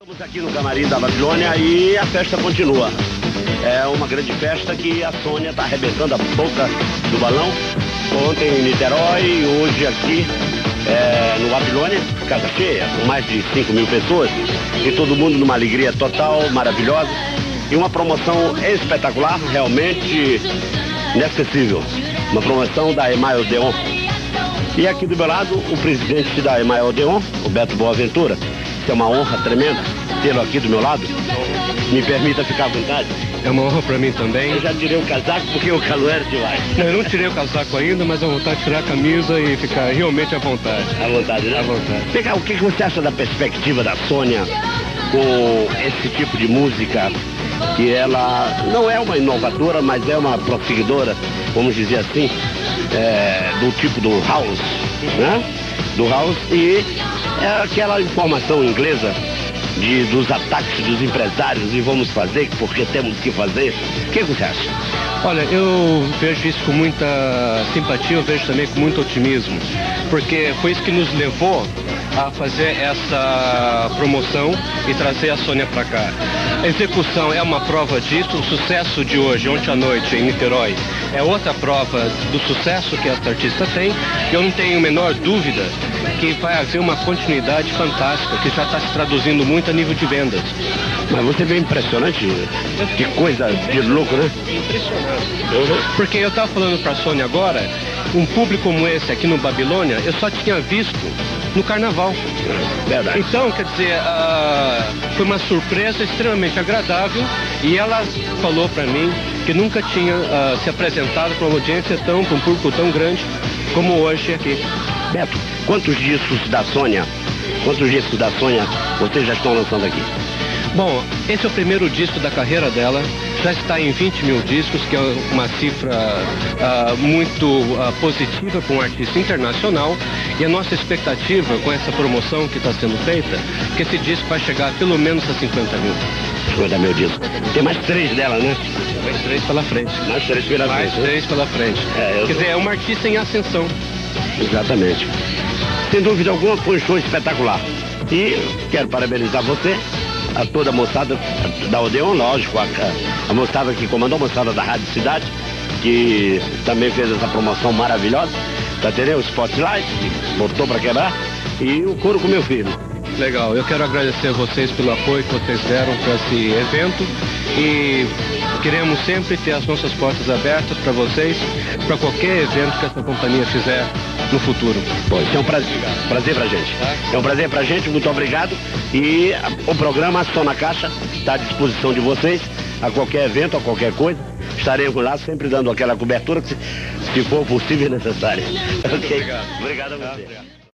Estamos aqui no camarim da Babilônia e a festa continua. É uma grande festa que a Sônia está arrebentando a boca do balão. Ontem em Niterói e hoje aqui no Babilônia, casa cheia, com mais de 5.000 pessoas. E todo mundo numa alegria total, maravilhosa. E uma promoção espetacular, realmente inacessível. Uma promoção da EMAI Odeon. E aqui do meu lado, o presidente da EMAI Odeon, o Beto Boaventura. Que é uma honra tremenda tê-lo aqui do meu lado. Me permita ficar à vontade. É uma honra para mim também. Eu já tirei o casaco porque o calor era demais. Não, eu não tirei o casaco ainda, mas a vontade de tirar a camisa e ficar realmente à vontade. À vontade, né? À vontade. Vem cá, o que você acha da perspectiva da Sônia com esse tipo de música? Que ela não é uma inovadora, mas é uma prosseguidora, vamos dizer assim, do tipo do house, né? Do house, e é aquela informação inglesa dos ataques dos empresários e vamos fazer porque temos que fazer. O que você acha? Olha, eu vejo isso com muita simpatia, eu vejo também com muito otimismo, porque foi isso que nos levou a fazer essa promoção e trazer a Sônia para cá. A execução é uma prova disso, o sucesso de hoje, ontem à noite, em Niterói, é outra prova do sucesso que essa artista tem. Eu não tenho a menor dúvida que vai haver uma continuidade fantástica, que já está se traduzindo muito a nível de vendas. Mas você vê impressionante, que coisa de louco, né? Impressionante. Porque eu estava falando para a Sônia agora, um público como esse aqui no Babilônia, eu só tinha visto no carnaval. Verdade. Então, quer dizer, foi uma surpresa extremamente agradável e ela falou para mim que nunca tinha se apresentado para uma audiência para um público tão grande como hoje aqui. Beto, quantos discos da Sônia vocês já estão lançando aqui? Bom, esse é o primeiro disco da carreira dela, já está em 20.000 discos, que é uma cifra muito positiva para um artista internacional, e a nossa expectativa com essa promoção que está sendo feita, que esse disco vai chegar pelo menos a 50.000. 50.000 discos. Tem mais 3 dela, né? Mais 3 pela frente. Mais 3 pela frente. Mais 3 pela frente. Quer dizer, é uma artista em ascensão. Exatamente. Sem dúvida alguma, foi um show espetacular. E quero parabenizar você, a toda a moçada da Odeon, lógico, a moçada que comandou, a moçada da Rádio Cidade, que também fez essa promoção maravilhosa. Tá entendendo? O Spotlight, que botou pra quebrar, e o couro com meu filho. Legal, eu quero agradecer a vocês pelo apoio que vocês deram para esse evento e queremos sempre ter as nossas portas abertas para vocês, para qualquer evento que essa companhia fizer no futuro. Bom, isso é um prazer pra gente. É um prazer pra gente, muito obrigado. E o programa Som na Caixa está à disposição de vocês, a qualquer evento, a qualquer coisa. Estaremos lá sempre dando aquela cobertura que se for possível e necessária. Ok? Obrigado. Obrigado a você.